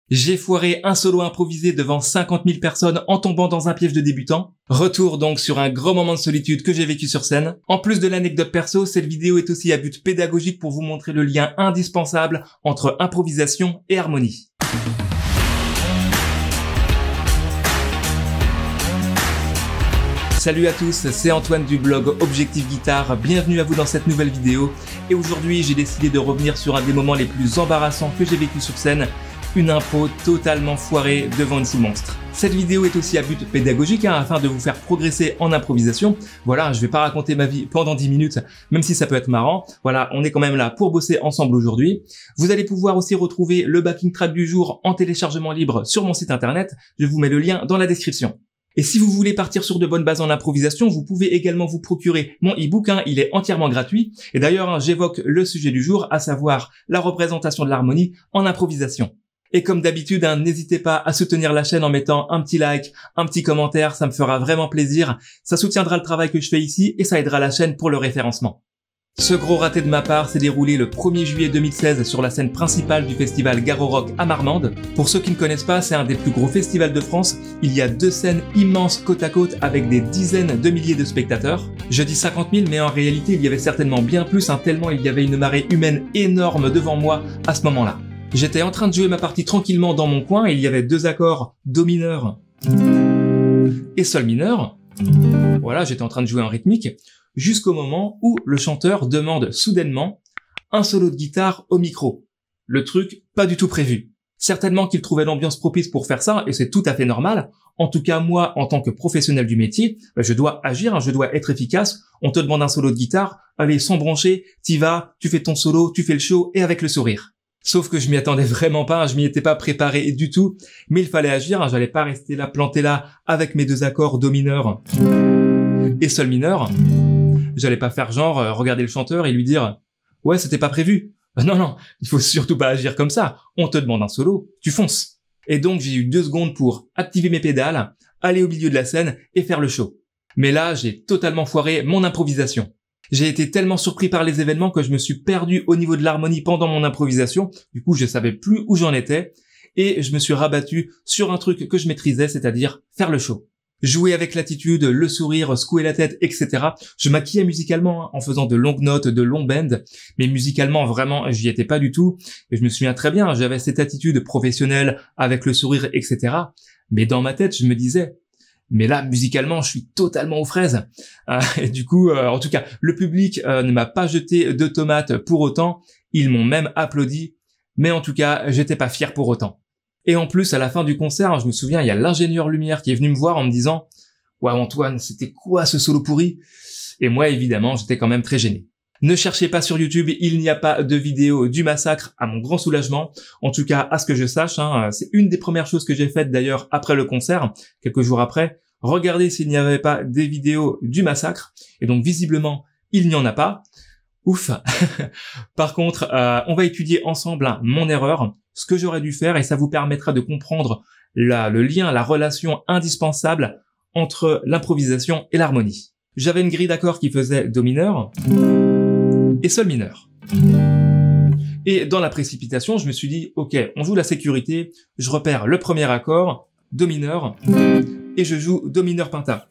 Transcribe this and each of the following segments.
J'ai foiré un solo improvisé devant 50 000 personnes en tombant dans un piège de débutant. Retour donc sur un grand moment de solitude que j'ai vécu sur scène. En plus de l'anecdote perso, cette vidéo est aussi à but pédagogique pour vous montrer le lien indispensable entre improvisation et harmonie. Salut à tous, c'est Antoine du blog Objectif Guitare, bienvenue à vous dans cette nouvelle vidéo. Et aujourd'hui j'ai décidé de revenir sur un des moments les plus embarrassants que j'ai vécu sur scène, une impro totalement foirée devant une foule monstre. Cette vidéo est aussi à but pédagogique afin de vous faire progresser en improvisation. Voilà, je vais pas raconter ma vie pendant 10 minutes, même si ça peut être marrant. Voilà, on est quand même là pour bosser ensemble aujourd'hui. Vous allez pouvoir aussi retrouver le backing track du jour en téléchargement libre sur mon site internet. Je vous mets le lien dans la description. Et si vous voulez partir sur de bonnes bases en improvisation, vous pouvez également vous procurer mon e-book, il est entièrement gratuit. Et d'ailleurs, j'évoque le sujet du jour, à savoir la représentation de l'harmonie en improvisation. Et comme d'habitude, n'hésitez pas à soutenir la chaîne en mettant un petit like, un petit commentaire, ça me fera vraiment plaisir. Ça soutiendra le travail que je fais ici et ça aidera la chaîne pour le référencement. Ce gros raté de ma part s'est déroulé le 1er juillet 2016 sur la scène principale du festival Garo Rock à Marmande. Pour ceux qui ne connaissent pas, c'est un des plus gros festivals de France. Il y a 2 scènes immenses côte à côte avec des dizaines de milliers de spectateurs. Je dis 50 000, mais en réalité, il y avait certainement bien plus, tellement il y avait une marée humaine énorme devant moi à ce moment-là. J'étais en train de jouer ma partie tranquillement dans mon coin et il y avait 2 accords do mineur et sol mineur. Voilà, j'étais en train de jouer en rythmique. Jusqu'au moment où le chanteur demande soudainement un solo de guitare au micro. Le truc pas du tout prévu. Certainement qu'il trouvait l'ambiance propice pour faire ça, et c'est tout à fait normal. En tout cas, moi, en tant que professionnel du métier, je dois agir, je dois être efficace. On te demande un solo de guitare, allez, sans broncher, t'y vas, tu fais ton solo, tu fais le show, et avec le sourire. Sauf que je m'y attendais vraiment pas, je m'y étais pas préparé du tout, mais il fallait agir, j'allais pas rester là, planté là, avec mes 2 accords do mineur et sol mineur. J'allais pas faire genre, regarder le chanteur et lui dire « Ouais, c'était pas prévu ». Non, il faut surtout pas agir comme ça. On te demande un solo, tu fonces. Et donc j'ai eu 2 secondes pour activer mes pédales, aller au milieu de la scène et faire le show. Mais là, j'ai totalement foiré mon improvisation. J'ai été tellement surpris par les événements que je me suis perdu au niveau de l'harmonie pendant mon improvisation. Du coup, je savais plus où j'en étais et je me suis rabattu sur un truc que je maîtrisais, c'est-à-dire faire le show. Jouer avec l'attitude, le sourire, secouer la tête, etc. Je maquillais musicalement en faisant de longues notes, de longs bends, mais musicalement vraiment j'y étais pas du tout. Et je me souviens très bien, j'avais cette attitude professionnelle avec le sourire, etc. Mais dans ma tête, je me disais, mais là musicalement je suis totalement aux fraises. Et du coup, en tout cas, le public ne m'a pas jeté de tomates pour autant. Ils m'ont même applaudi, mais en tout cas, j'étais pas fier pour autant. Et en plus, à la fin du concert, je me souviens, il y a l'ingénieur lumière qui est venu me voir en me disant « Ouais Antoine, c'était quoi ce solo pourri ?» Et moi, évidemment, j'étais quand même très gêné. Ne cherchez pas sur YouTube, il n'y a pas de vidéo du massacre à mon grand soulagement. En tout cas, à ce que je sache, c'est une des premières choses que j'ai faites d'ailleurs après le concert, quelques jours après. Regardez s'il n'y avait pas des vidéos du massacre. Et donc visiblement, il n'y en a pas. Ouf. Par contre, on va étudier ensemble mon erreur, ce que j'aurais dû faire, et ça vous permettra de comprendre le lien, la relation indispensable entre l'improvisation et l'harmonie. J'avais une grille d'accords qui faisait do mineur et sol mineur. Et dans la précipitation, je me suis dit, ok, on joue la sécurité, je repère le premier accord, do mineur, et je joue do mineur penta.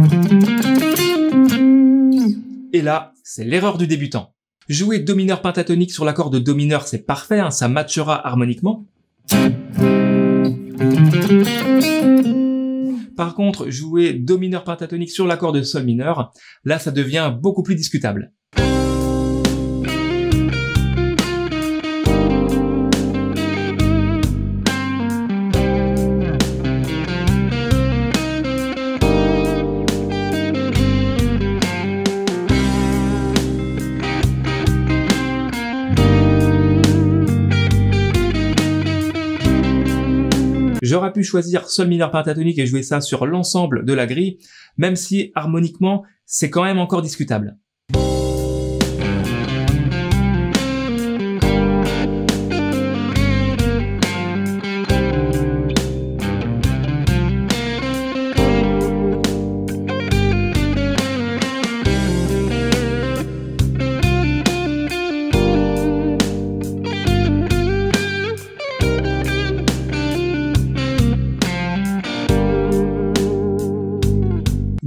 Et là, c'est l'erreur du débutant. Jouer do mineur pentatonique sur l'accord de do mineur, c'est parfait, ça matchera harmoniquement. Par contre, jouer do mineur pentatonique sur l'accord de sol mineur, là ça devient beaucoup plus discutable. J'aurais pu choisir sol mineur pentatonique et jouer ça sur l'ensemble de la grille, même si harmoniquement, c'est quand même encore discutable.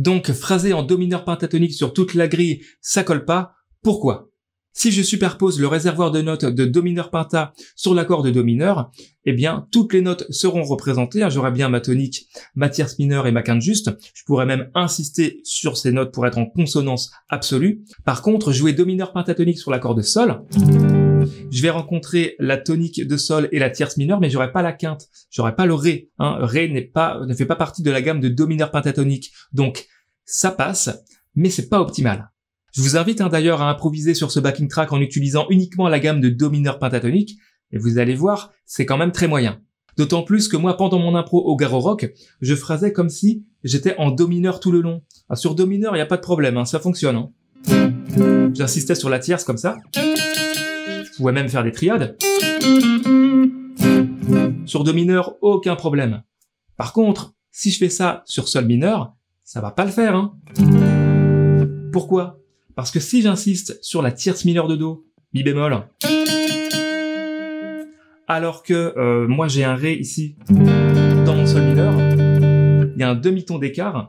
Donc phrasé en do mineur pentatonique sur toute la grille, ça colle pas. Pourquoi? Si je superpose le réservoir de notes de do mineur penta sur l'accord de do mineur, eh bien toutes les notes seront représentées. J'aurai bien ma tonique, ma tierce mineure et ma quinte juste. Je pourrais même insister sur ces notes pour être en consonance absolue. Par contre, jouer do mineur pentatonique sur l'accord de sol, je vais rencontrer la tonique de sol et la tierce mineure, mais j'aurai pas la quinte, j'aurai pas le ré. Ré ne fait pas partie de la gamme de do mineur pentatonique. Donc ça passe, mais c'est pas optimal. Je vous invite d'ailleurs à improviser sur ce backing track en utilisant uniquement la gamme de do mineur pentatonique, et vous allez voir, c'est quand même très moyen. D'autant plus que moi, pendant mon impro au Garo Rock, je phrasais comme si j'étais en do mineur tout le long. Sur do mineur, il n'y a pas de problème, ça fonctionne. J'insistais sur la tierce comme ça. Je pouvais même faire des triades. Sur do mineur, aucun problème. Par contre, si je fais ça sur sol mineur, ça va pas le faire. Pourquoi? Parce que si j'insiste sur la tierce mineure de do, mi bémol, alors que moi j'ai un ré ici, dans mon sol mineur, il y a un demi-ton d'écart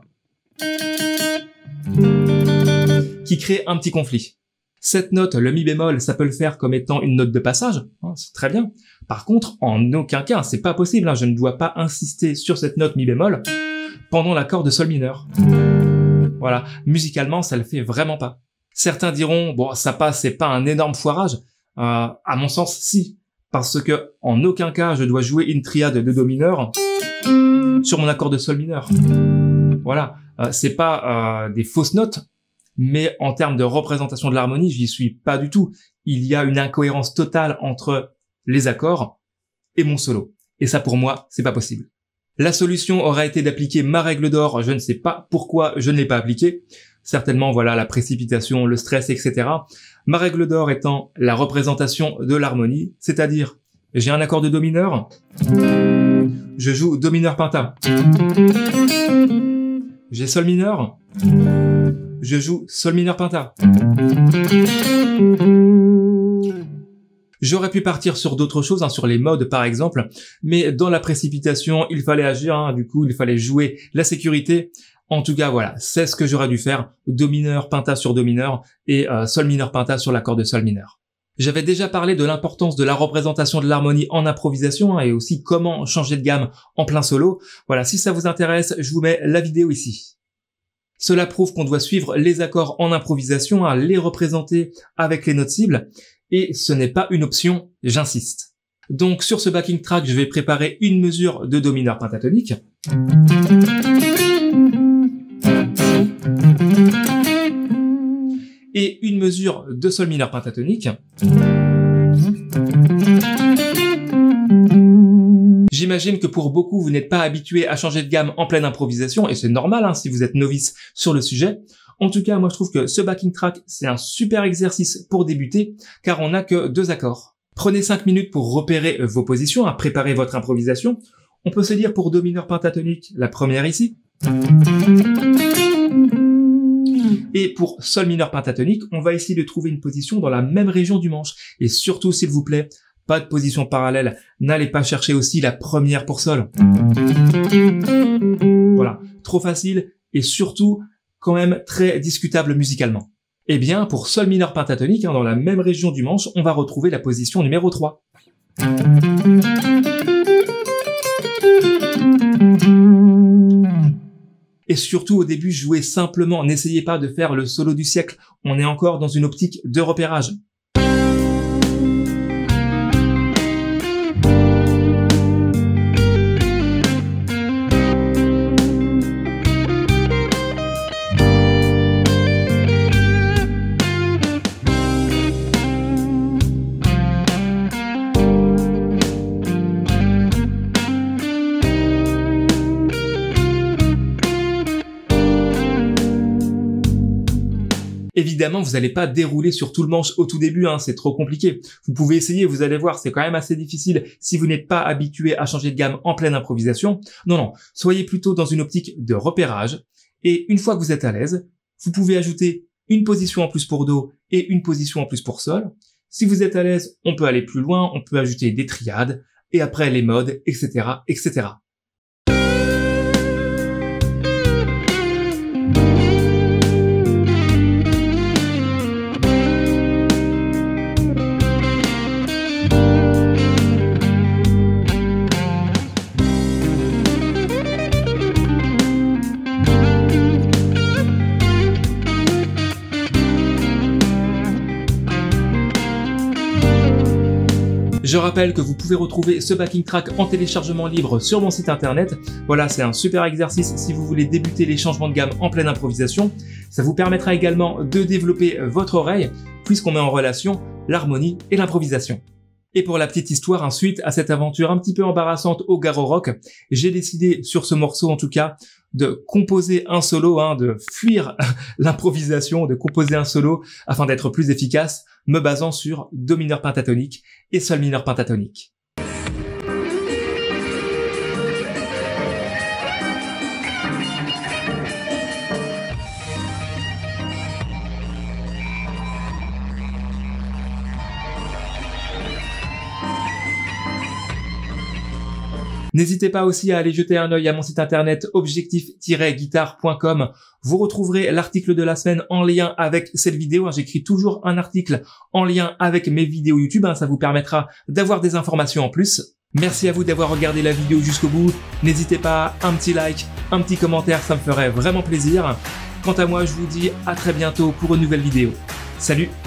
qui crée un petit conflit. Cette note, le mi bémol, ça peut le faire comme étant une note de passage, c'est très bien. Par contre, en aucun cas, c'est pas possible, je ne dois pas insister sur cette note mi bémol pendant l'accord de sol mineur. Voilà, musicalement, ça le fait vraiment pas. Certains diront, bon, ça passe, c'est pas un énorme foirage. À mon sens, si. Parce que, en aucun cas, je dois jouer une triade de do mineur sur mon accord de sol mineur. Voilà. C'est pas des fausses notes, mais en termes de représentation de l'harmonie, j'y suis pas du tout. Il y a une incohérence totale entre les accords et mon solo. Et ça, pour moi, c'est pas possible. La solution aurait été d'appliquer ma règle d'or. Je ne sais pas pourquoi je ne l'ai pas appliquée. Certainement, voilà, la précipitation, le stress, etc. Ma règle d'or étant la représentation de l'harmonie, c'est-à-dire, j'ai un accord de do mineur, je joue do mineur penta. J'ai sol mineur, je joue sol mineur penta. J'aurais pu partir sur d'autres choses, sur les modes par exemple, mais dans la précipitation, il fallait agir, du coup, il fallait jouer la sécurité. En tout cas, voilà, c'est ce que j'aurais dû faire, do mineur penta sur do mineur et sol mineur penta sur l'accord de sol mineur. J'avais déjà parlé de l'importance de la représentation de l'harmonie en improvisation et aussi comment changer de gamme en plein solo. Voilà, si ça vous intéresse, je vous mets la vidéo ici. Cela prouve qu'on doit suivre les accords en improvisation, les représenter avec les notes cibles. Et ce n'est pas une option, j'insiste. Donc sur ce backing track, je vais préparer une mesure de do mineur pentatonique. Et une mesure de sol mineur pentatonique. J'imagine que pour beaucoup, vous n'êtes pas habitué à changer de gamme en pleine improvisation, et c'est normal si vous êtes novice sur le sujet. En tout cas, moi je trouve que ce backing track, c'est un super exercice pour débuter, car on n'a que 2 accords. Prenez 5 minutes pour repérer vos positions, à préparer votre improvisation. On peut se dire pour do mineur pentatonique, la première ici. Et pour sol mineur pentatonique, on va essayer de trouver une position dans la même région du manche. Et surtout, s'il vous plaît, pas de position parallèle. N'allez pas chercher aussi la première pour sol. Voilà, trop facile et surtout quand même très discutable musicalement. Eh bien, pour sol mineur pentatonique, dans la même région du manche, on va retrouver la position numéro 3. Et surtout, au début, jouez simplement. N'essayez pas de faire le solo du siècle. On est encore dans une optique de repérage. Évidemment, vous n'allez pas dérouler sur tout le manche au tout début, c'est trop compliqué. Vous pouvez essayer, vous allez voir, c'est quand même assez difficile si vous n'êtes pas habitué à changer de gamme en pleine improvisation. Non, soyez plutôt dans une optique de repérage. Et une fois que vous êtes à l'aise, vous pouvez ajouter une position en plus pour do et une position en plus pour sol. Si vous êtes à l'aise, on peut aller plus loin, on peut ajouter des triades, et après les modes, etc., etc. Je rappelle que vous pouvez retrouver ce backing track en téléchargement libre sur mon site internet. Voilà, c'est un super exercice si vous voulez débuter les changements de gamme en pleine improvisation. Ça vous permettra également de développer votre oreille puisqu'on met en relation l'harmonie et l'improvisation. Et pour la petite histoire, suite à cette aventure un petit peu embarrassante au Garo Rock, j'ai décidé sur ce morceau en tout cas de composer un solo, de fuir l'improvisation, de composer un solo afin d'être plus efficace, me basant sur Do mineur pentatonique et Sol mineur pentatonique. N'hésitez pas aussi à aller jeter un œil à mon site internet objectif-guitare.com. Vous retrouverez l'article de la semaine en lien avec cette vidéo. J'écris toujours un article en lien avec mes vidéos YouTube. Ça vous permettra d'avoir des informations en plus. Merci à vous d'avoir regardé la vidéo jusqu'au bout. N'hésitez pas, un petit like, un petit commentaire, ça me ferait vraiment plaisir. Quant à moi, je vous dis à très bientôt pour une nouvelle vidéo. Salut!